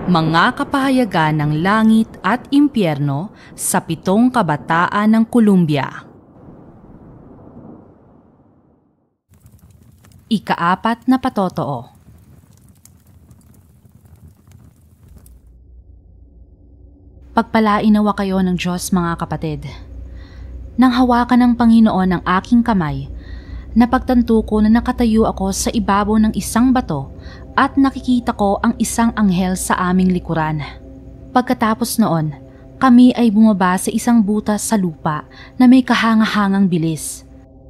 Mga kapahayagan ng langit at impyerno sa 7 kabataan ng Columbia. Ika-4 na patotoo. Pagpalain nawa kayo ng Diyos, mga kapatid. Nang hawakan ng Panginoon ang aking kamay, napagtanto ko na nakatayo ako sa ibabaw ng isang bato at nakikita ko ang isang anghel sa aming likuran. Pagkatapos noon, kami ay bumaba sa isang butas sa lupa na may kahanga-hangang bilis.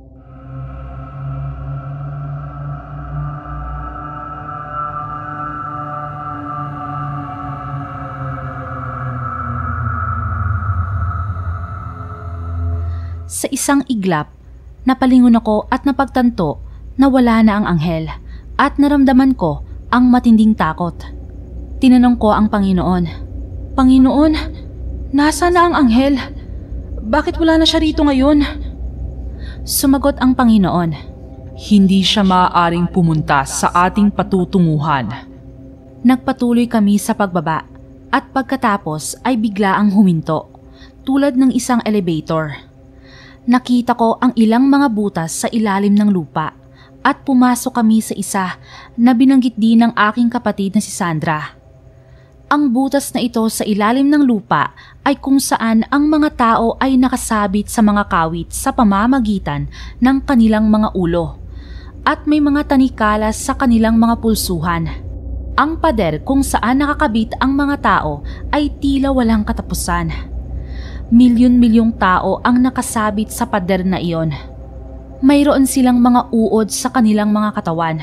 Sa isang iglap, napalingon ako at napagtanto na wala na ang anghel at naramdaman ko ang matinding takot. Tinanong ko ang Panginoon, "Panginoon, nasa na ang anghel? Bakit wala na siya rito ngayon?" Sumagot ang Panginoon, "Hindi siya maaaring pumunta sa ating patutunguhan." Nagpatuloy kami sa pagbaba at pagkatapos ay biglaang huminto, tulad ng isang elevator. Nakita ko ang ilang mga butas sa ilalim ng lupa at pumasok kami sa isa na binanggit din ng aking kapatid na si Sandra. Ang butas na ito sa ilalim ng lupa ay kung saan ang mga tao ay nakasabit sa mga kawit sa pamamagitan ng kanilang mga ulo at may mga tanikalas sa kanilang mga pulsuhan. Ang pader kung saan nakakabit ang mga tao ay tila walang katapusan. Milyon-milyong tao ang nakasabit sa pader na iyon. Mayroon silang mga uod sa kanilang mga katawan.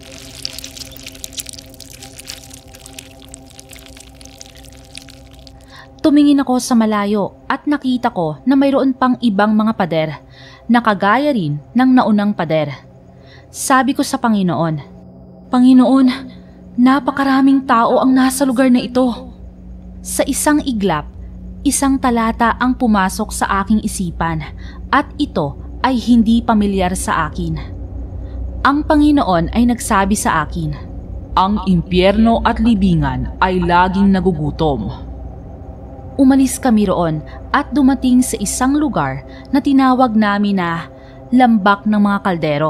Tumingin ako sa malayo at nakita ko na mayroon pang ibang mga pader na kagaya rin ng naunang pader. Sabi ko sa Panginoon, "Panginoon, napakaraming tao ang nasa lugar na ito." Sa isang iglap, isang talata ang pumasok sa aking isipan at ito ay hindi pamilyar sa akin. Ang Panginoon ay nagsabi sa akin, "Ang impyerno at libingan ay laging nagugutom." Umalis kami roon at dumating sa isang lugar na tinawag namin na Lambak ng mga Kaldero.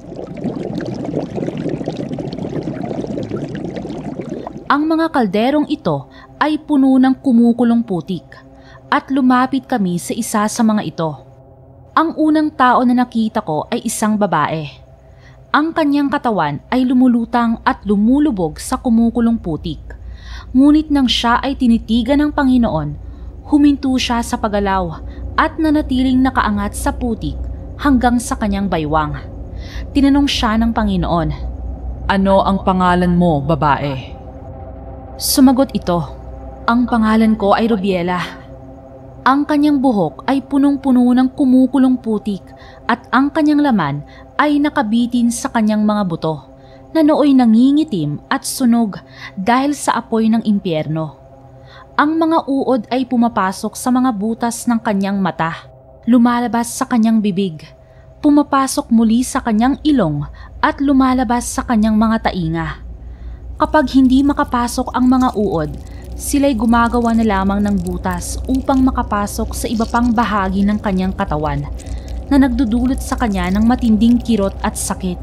Ang mga kalderong ito ay puno ng kumukulong putik at lumapit kami sa isa sa mga ito. Ang unang tao na nakita ko ay isang babae. Ang kanyang katawan ay lumulutang at lumulubog sa kumukulong putik. Ngunit nang siya ay tinitigan ng Panginoon, huminto siya sa paggalaw at nanatiling nakaangat sa putik hanggang sa kanyang baywang. Tinanong siya ng Panginoon, "Ano ang pangalan mo, babae?" Sumagot ito, "Ang pangalan ko ay Rubiela." Ang kanyang buhok ay punong-puno ng kumukulong putik at ang kanyang laman ay nakabitin sa kanyang mga buto na nooy nangingitim at sunog dahil sa apoy ng impyerno. Ang mga uod ay pumapasok sa mga butas ng kanyang mata, lumalabas sa kanyang bibig, pumapasok muli sa kanyang ilong at lumalabas sa kanyang mga tainga. Kapag hindi makapasok ang mga uod, sila'y gumagawa na lamang ng butas upang makapasok sa iba pang bahagi ng kanyang katawan na nagdudulot sa kanya ng matinding kirot at sakit.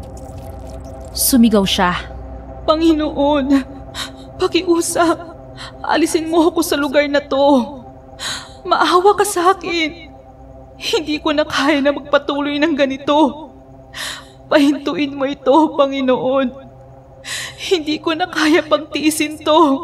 Sumigaw siya, "Panginoon, pakiusap, alisin mo ako sa lugar na to. Maawa ka sa akin. Hindi ko na kaya na magpatuloy ng ganito. Pahintuin mo ito, Panginoon. Hindi ko na kaya pagtiisin to.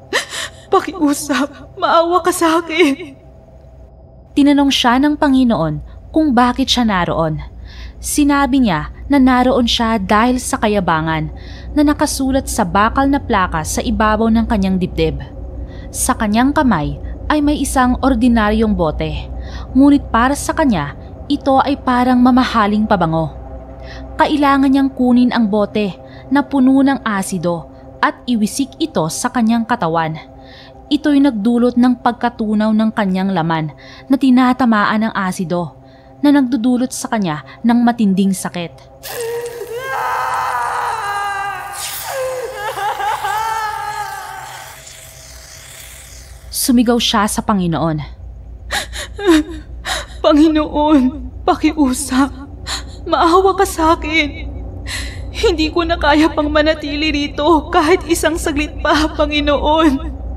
Pakiusap, maawa ka sa akin." Tinanong siya ng Panginoon kung bakit siya naroon. Sinabi niya na naroon siya dahil sa kayabangan na nakasulat sa bakal na plaka sa ibabaw ng kanyang dibdib. Sa kanyang kamay ay may isang ordinaryong bote, ngunit para sa kanya, ito ay parang mamahaling pabango. Kailangan niyang kunin ang bote na puno ng asido at iwisik ito sa kanyang katawan. Ito'y nagdulot ng pagkatunaw ng kanyang laman na tinatamaan ng asido na nagdudulot sa kanya ng matinding sakit. Sumigaw siya sa Panginoon. Panginoon, pakiusap. Maawa ka sa akin. Hindi ko na kaya pang manatili rito kahit isang saglit pa, Panginoon.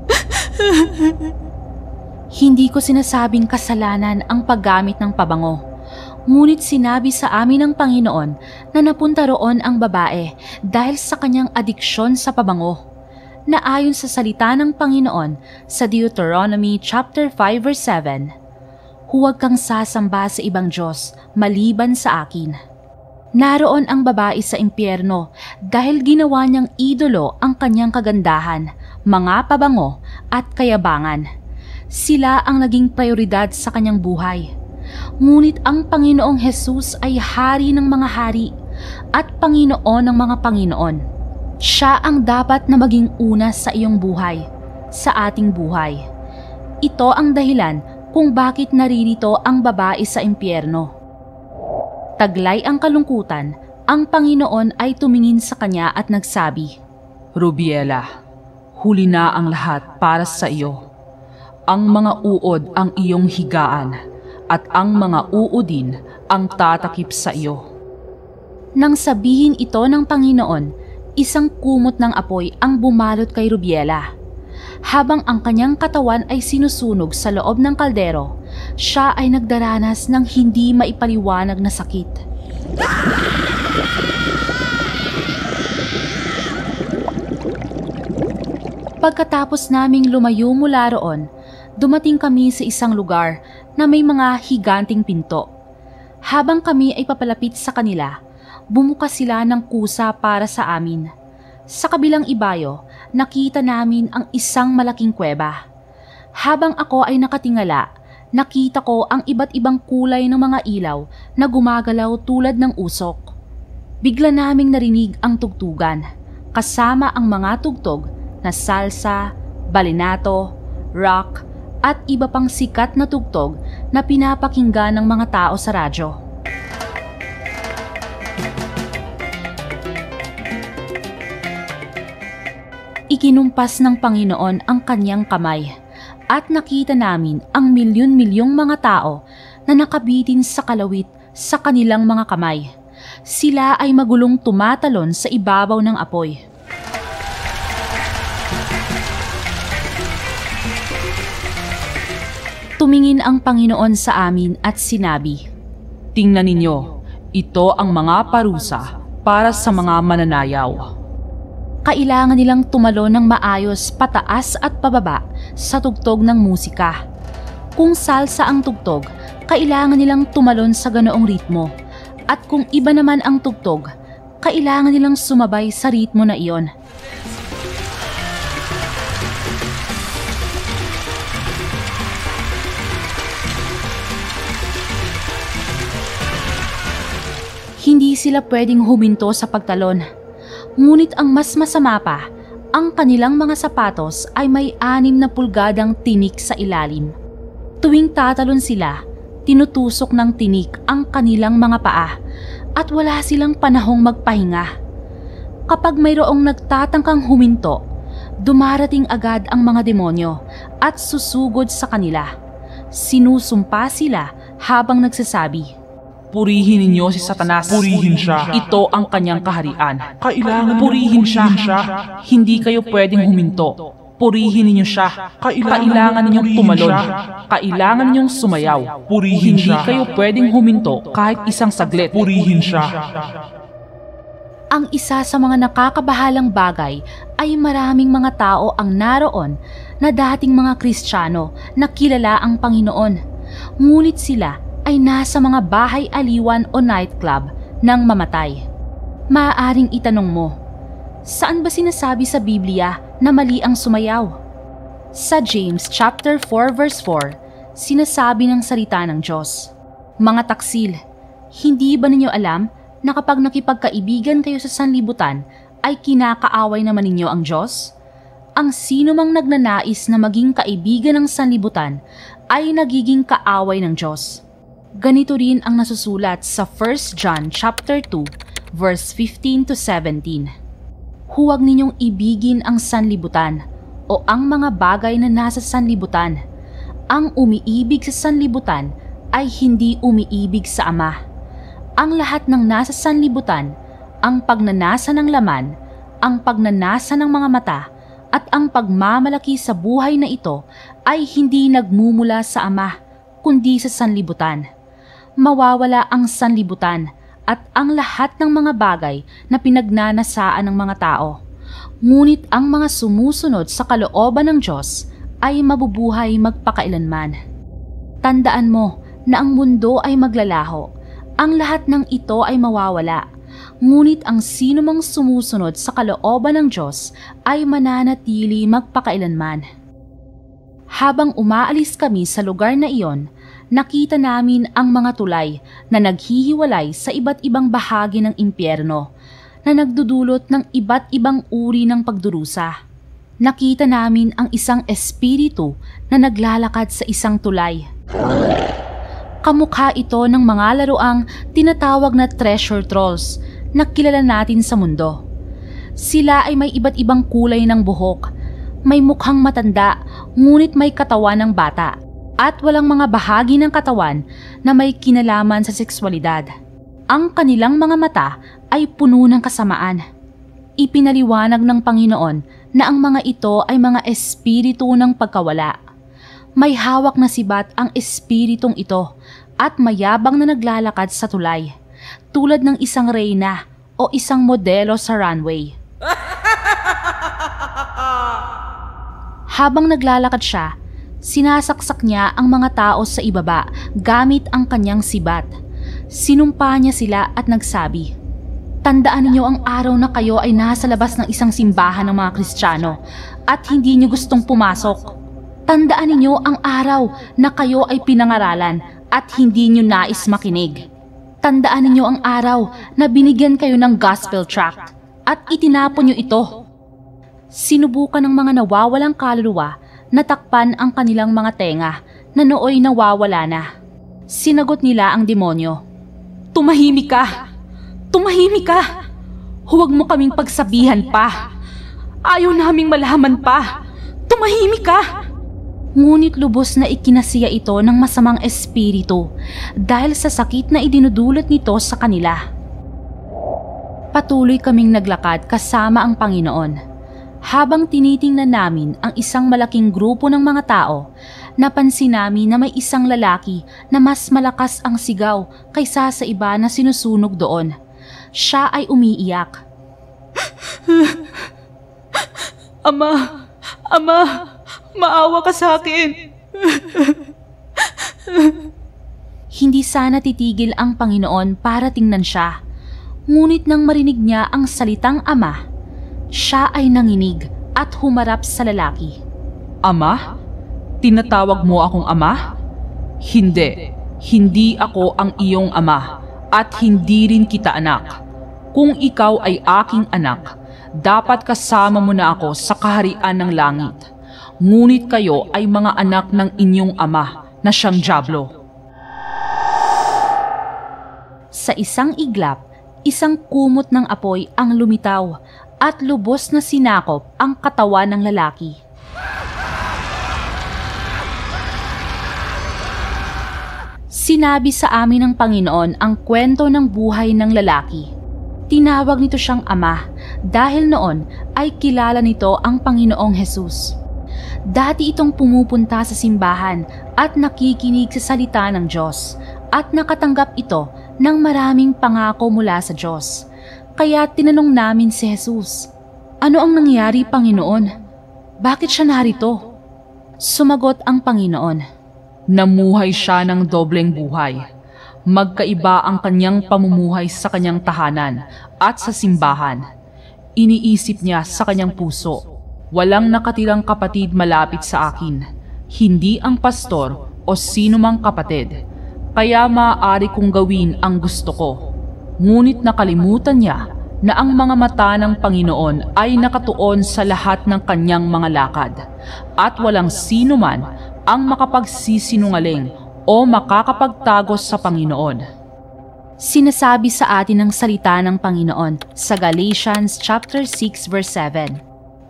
Hindi ko sinasabing kasalanan ang paggamit ng pabango. Ngunit sinabi sa amin ng Panginoon na napunta roon ang babae dahil sa kanyang adiksyon sa pabango. Na ayon sa salita ng Panginoon sa Deuteronomy chapter 5 verse 7, "Huwag kang sasamba sa ibang Diyos maliban sa akin." Naroon ang babae sa impyerno dahil ginawa niyang idolo ang kanyang kagandahan, mga pabango at kayabangan. Sila ang naging prioridad sa kanyang buhay. Ngunit ang Panginoong Hesus ay hari ng mga hari at Panginoon ng mga Panginoon. Siya ang dapat na maging una sa iyong buhay, sa ating buhay. Ito ang dahilan kung bakit naririto ang babae sa impyerno. Taglay ang kalungkutan, ang Panginoon ay tumingin sa kanya at nagsabi, Rubiela, huli na ang lahat para sa iyo. Ang mga uod ang iyong higaan, at ang mga uodin ang tatakip sa iyo. Nang sabihin ito ng Panginoon, isang kumot ng apoy ang bumalot kay Rubiela. Habang ang kanyang katawan ay sinusunog sa loob ng kaldero, siya ay nagdaranas ng hindi maipaliwanag na sakit. Pagkatapos naming lumayo mula roon, dumating kami sa isang lugar na may mga higanting pinto. Habang kami ay papalapit sa kanila, bumukas sila ng kusa para sa amin. Sa kabilang ibayo, nakita namin ang isang malaking kuweba. Habang ako ay nakatingala, nakita ko ang iba't ibang kulay ng mga ilaw na gumagalaw tulad ng usok. Bigla naming narinig ang tugtugan, kasama ang mga tugtog na salsa, balinato, rock, at iba pang sikat na tugtog na pinapakinggan ng mga tao sa radyo. Ikinumpas ng Panginoon ang kanyang kamay at nakita namin ang milyon-milyong mga tao na nakabitin sa kalawit sa kanilang mga kamay. Sila ay magulong tumatalon sa ibabaw ng apoy. Tumingin ang Panginoon sa amin at sinabi, Tingnan ninyo, ito ang mga parusa para sa mga mananayaw. Kailangan nilang tumalon ng maayos pataas at pababa sa tugtog ng musika. Kung salsa ang tugtog, kailangan nilang tumalon sa ganoong ritmo. At kung iba naman ang tugtog, kailangan nilang sumabay sa ritmo na iyon. Hindi sila pwedeng huminto sa pagtalon. Ngunit ang mas masama pa, ang kanilang mga sapatos ay may 6 na pulgadang tinik sa ilalim. Tuwing tatalon sila, tinutusok ng tinik ang kanilang mga paa at wala silang panahong magpahinga. Kapag mayroong nagtatangkang huminto, dumarating agad ang mga demonyo at susugod sa kanila. Sinusumpa sila habang nagsasabi, Purihin ninyo si Satanas. Purihin siya. Ito ang kanyang kaharian. Kailangan Purihin siya. Hindi kayo pwedeng huminto. Purihin ninyo siya. Kailangan ninyong tumalon. Kailangan ninyong sumayaw. Purihin Hindi siya. kayo pwedeng huminto kahit isang saglit. Purihin siya. ang isa sa mga nakakabahalang bagay ay maraming mga tao ang naroon na dating mga Kristiyano na kilala ang Panginoon. Ngunit sila ay nasa mga bahay aliwan o nightclub nang mamatay. Maaaring itanong mo, saan ba sinasabi sa Biblia na mali ang sumayaw? Sa James chapter 4 verse 4, sinasabi ng salita ng Diyos, Mga taksil, hindi ba ninyo alam na kapag nakipagkaibigan kayo sa sanlibutan, ay kinakaaway naman ninyo ang Diyos? Ang sino mang nagnanais na maging kaibigan ng sanlibutan ay nagiging kaaway ng Diyos. Ganito rin ang nasusulat sa 1 John chapter 2 verse 15 to 17. Huwag ninyong ibigin ang sanlibutan o ang mga bagay na nasa sanlibutan. Ang umiibig sa sanlibutan ay hindi umiibig sa Ama. Ang lahat ng nasa sanlibutan, ang pagnanasa ng laman, ang pagnanasa ng mga mata, at ang pagmamalaki sa buhay na ito ay hindi nagmumula sa Ama, kundi sa sanlibutan. Mawawala ang sanlibutan at ang lahat ng mga bagay na pinagnanasaan ng mga tao. Ngunit ang mga sumusunod sa kalooban ng Diyos ay mabubuhay magpakailanman. Tandaan mo na ang mundo ay maglalaho. Ang lahat ng ito ay mawawala. Ngunit ang sino mang sumusunod sa kalooban ng Diyos ay mananatili magpakailanman. Habang umaalis kami sa lugar na iyon, nakita namin ang mga tulay na naghihiwalay sa iba't ibang bahagi ng impyerno na nagdudulot ng iba't ibang uri ng pagdurusa. Nakita namin ang isang espiritu na naglalakad sa isang tulay. Kamukha ito ng mga laruang tinatawag na treasure trolls na kilala natin sa mundo. Sila ay may iba't ibang kulay ng buhok, may mukhang matanda ngunit may katawan ng bata, at walang mga bahagi ng katawan na may kinalaman sa sexualidad. Ang kanilang mga mata ay puno ng kasamaan. Ipinaliwanag ng Panginoon na ang mga ito ay mga espiritu ng pagkawala. May hawak na sibat ang espiritong ito at mayabang na naglalakad sa tulay, tulad ng isang reyna o isang modelo sa runway. Habang naglalakad siya, sinasaksak niya ang mga tao sa ibaba gamit ang kanyang sibat. Sinumpa niya sila at nagsabi, "Tandaan ninyo ang araw na kayo ay nasa labas ng isang simbahan ng mga Kristiyano at hindi niyo gustong pumasok. Tandaan ninyo ang araw na kayo ay pinangaralan at hindi niyo nais makinig. Tandaan ninyo ang araw na binigyan kayo ng gospel tract at itinapon niyo ito." Sinubukan ng mga nawawalang kaluluwa na takpan ang kanilang mga tenga na nooy nawawala na. Sinagot nila ang demonyo, "Tumahimik ka! Tumahimik ka! Huwag mo kaming pagsabihan pa! Ayaw naming malaman pa! Tumahimik ka!" Ngunit lubos na ikinasiya ito ng masamang espiritu dahil sa sakit na idinudulot nito sa kanila. Patuloy kaming naglakad kasama ang Panginoon. Habang tinitingnan namin ang isang malaking grupo ng mga tao, napansin namin na may isang lalaki na mas malakas ang sigaw kaysa sa iba na sinusunog doon. Siya ay umiiyak. Ama, Ama, maawa ka sa akin. Hindi sana titigil ang Panginoon para tingnan siya. Ngunit nang marinig niya ang salitang Ama, siya ay nanginig at humarap sa lalaki. "Ama? Tinatawag mo akong ama? Hindi, hindi ako ang iyong ama at hindi rin kita anak. Kung ikaw ay aking anak, dapat kasama mo na ako sa kaharian ng langit. Ngunit kayo ay mga anak ng inyong ama na siyang dyablo." Sa isang iglap, isang kumot ng apoy ang lumitaw at lubos na sinakop ang katawan ng lalaki. Sinabi sa amin ng Panginoon ang kwento ng buhay ng lalaki. Tinawag nito siyang Ama dahil noon ay kilala nito ang Panginoong Hesus. Dati itong pumupunta sa simbahan at nakikinig sa salita ng Diyos at nakatanggap ito ng maraming pangako mula sa Diyos. Kaya tinanong namin si Jesus, "Ano ang nangyari, Panginoon? Bakit siya narito?" Sumagot ang Panginoon, "Namuhay siya ng dobleng buhay. Magkaiba ang kanyang pamumuhay sa kanyang tahanan at sa simbahan. Iniisip niya sa kanyang puso, walang nakatirang kapatid malapit sa akin, hindi ang pastor o sino mang kapatid. Kaya maaari kong gawin ang gusto ko. Ngunit nakalimutan niya na ang mga mata ng Panginoon ay nakatuon sa lahat ng kanyang mga lakad at walang sino man ang makapagsisinungaling o makakapagtagos sa Panginoon." Sinasabi sa atin ang salita ng Panginoon sa Galatians chapter 6 verse 7,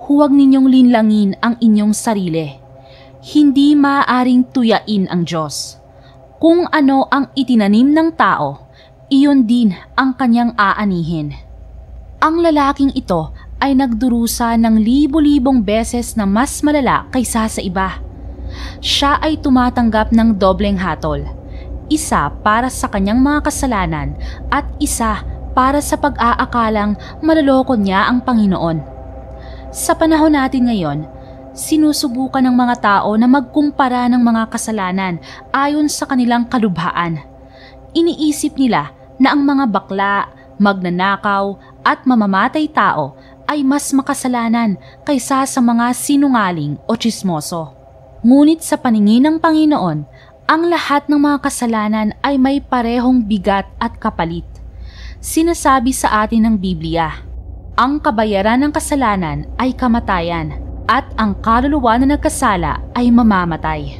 Huwag ninyong linlangin ang inyong sarili. Hindi maaaring tuyain ang Diyos. Kung ano ang itinanim ng tao, iyon din ang kanyang aanihin. Ang lalaking ito ay nagdurusa ng libo-libong beses na mas malala kaysa sa iba. Siya ay tumatanggap ng dobleng hatol. Isa para sa kanyang mga kasalanan at isa para sa pag-aakalang maloloko niya ang Panginoon. Sa panahon natin ngayon, sinusubukan ng mga tao na magkumpara ng mga kasalanan ayon sa kanilang kalubhaan. Iniisip nila na ang mga bakla, magnanakaw at mamamatay tao ay mas makasalanan kaysa sa mga sinungaling o tsismoso. Ngunit sa paningin ng Panginoon, ang lahat ng mga kasalanan ay may parehong bigat at kapalit. Sinasabi sa atin ng Biblia, ang kabayaran ng kasalanan ay kamatayan at ang kaluluwa na nagkasala ay mamamatay.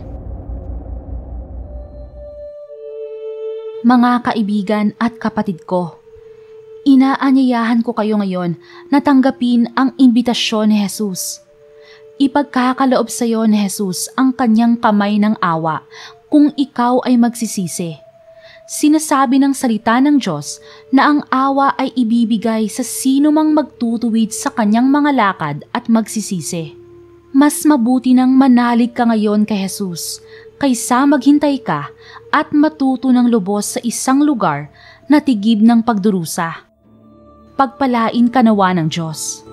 Mga kaibigan at kapatid ko, inaanyayahan ko kayo ngayon na tanggapin ang imbitasyon ni Jesus. Ipagkakaloob sa iyo ni Jesus ang kanyang kamay ng awa kung ikaw ay magsisisi. Sinasabi ng salita ng Diyos na ang awa ay ibibigay sa sino mang magtutuwid sa kanyang mga lakad at magsisisi. Mas mabuti nang manalig ka ngayon kay Jesus kaysa maghintay ka at matuto ng lubos sa isang lugar na tigib ng pagdurusa. Pagpalain ka nawa ng Diyos.